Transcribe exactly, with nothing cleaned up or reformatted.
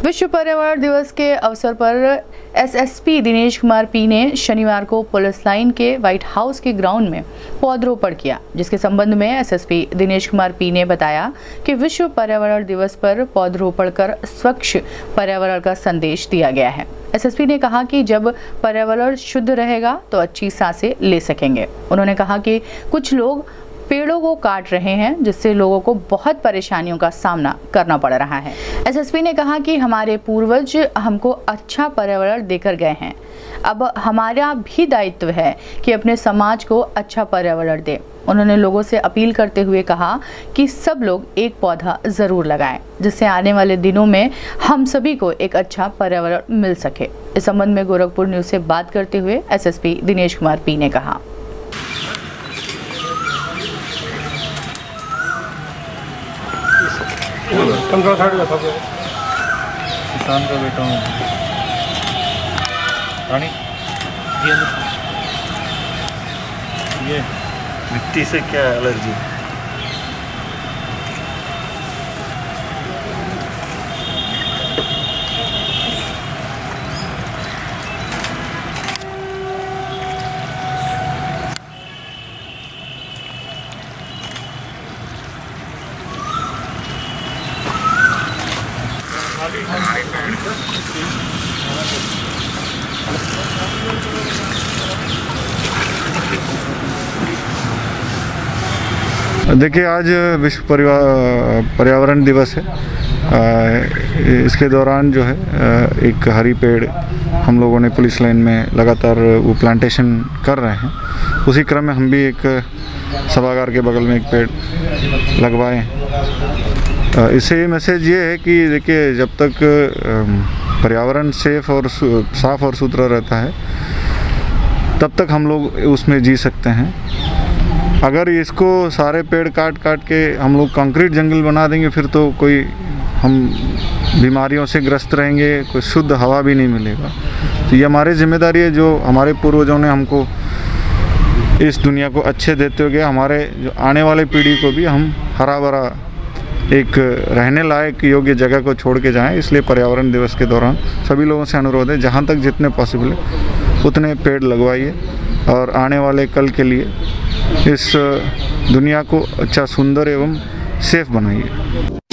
विश्व पर्यावरण दिवस के अवसर पर एसएसपी दिनेश कुमार पी ने शनिवार को पुलिस लाइन के व्हाइट हाउस के ग्राउंड में पौधरोपण किया, जिसके संबंध में एसएसपी दिनेश कुमार पी ने बताया कि विश्व पर्यावरण दिवस पर पौधरोपण कर स्वच्छ पर्यावरण का संदेश दिया गया है। एसएसपी ने कहा कि जब पर्यावरण शुद्ध रहेगा तो अच्छी सांसें ले सकेंगे। उन्होंने कहा कि कुछ लोग पेड़ों को काट रहे हैं, जिससे लोगों को बहुत परेशानियों का सामना करना पड़ रहा है। एसएसपी ने कहा कि हमारे पूर्वज हमको अच्छा पर्यावरण देकर गए हैं, अब हमारा भी दायित्व है कि अपने समाज को अच्छा पर्यावरण दें। उन्होंने लोगों से अपील करते हुए कहा कि सब लोग एक पौधा जरूर लगाएं, जिससे आने वाले दिनों में हम सभी को एक अच्छा पर्यावरण मिल सके। इस संबंध में गोरखपुर न्यूज से बात करते हुए एसएसपी दिनेश कुमार पी ने कहा, किसान का बेटा हूँ। रानी ये मिट्टी से क्या एलर्जी? देखिए, आज विश्व पर्यावरण दिवस है। इसके दौरान जो है एक हरी पेड़ हम लोगों ने पुलिस लाइन में लगातार वो प्लांटेशन कर रहे हैं। उसी क्रम में हम भी एक सभागार के बगल में एक पेड़ लगवाए। इससे मैसेज ये है कि देखिए, जब तक पर्यावरण सेफ और साफ और सुथरा रहता है तब तक हम लोग उसमें जी सकते हैं। अगर इसको सारे पेड़ काट काट के हम लोग कंक्रीट जंगल बना देंगे, फिर तो कोई हम बीमारियों से ग्रस्त रहेंगे, कोई शुद्ध हवा भी नहीं मिलेगा। तो ये हमारी जिम्मेदारी है, जो हमारे पूर्वजों ने हमको इस दुनिया को अच्छे देते हुए, हमारे जो आने वाले पीढ़ी को भी हम हरा भरा एक रहने लायक योग्य जगह को छोड़ के जाएं। इसलिए पर्यावरण दिवस के दौरान सभी लोगों से अनुरोध है, जहाँ तक जितने पॉसिबल है उतने पेड़ लगवाइए और आने वाले कल के लिए इस दुनिया को अच्छा, सुंदर एवं सेफ बनाइए।